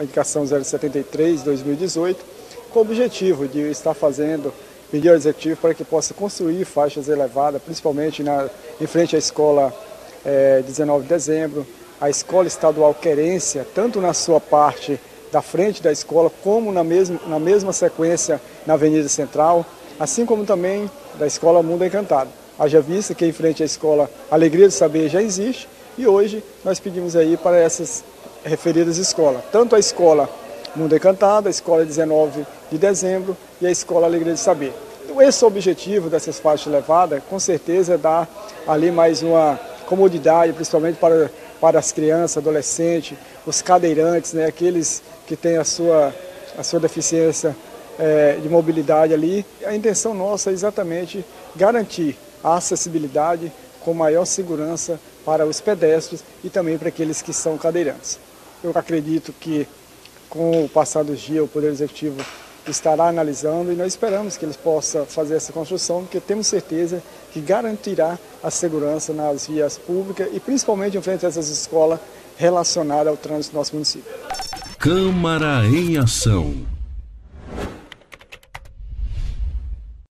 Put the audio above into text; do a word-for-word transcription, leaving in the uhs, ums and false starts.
a indicação zero setenta e três de dois mil e dezoito, com o objetivo de estar fazendo, pedir ao Executivo para que possa construir faixas elevadas, principalmente na, em frente à escola é, dezenove de dezembro, a escola estadual Querência, tanto na sua parte da frente da escola, como na mesma, na mesma sequência na Avenida Central, assim como também da escola Mundo Encantado. Haja vista que em frente à escola Alegria de Saber já existe, e hoje nós pedimos aí para essas referidas escolas, tanto a escola Mundo Encantado, a escola dezenove de dezembro e a escola Alegria de Saber. Então, esse é o objetivo dessas faixas elevadas, com certeza é dar ali mais uma comodidade, principalmente para, para as crianças, adolescentes, os cadeirantes, né, aqueles que têm a sua, a sua deficiência é, de mobilidade ali. A intenção nossa é exatamente garantir a acessibilidade com maior segurança para os pedestres e também para aqueles que são cadeirantes. Eu acredito que com o passar dos dias o Poder Executivo estará analisando e nós esperamos que eles possam fazer essa construção, porque temos certeza que garantirá a segurança nas vias públicas e principalmente em frente a essas escolas relacionadas ao trânsito do nosso município. Câmara em Ação.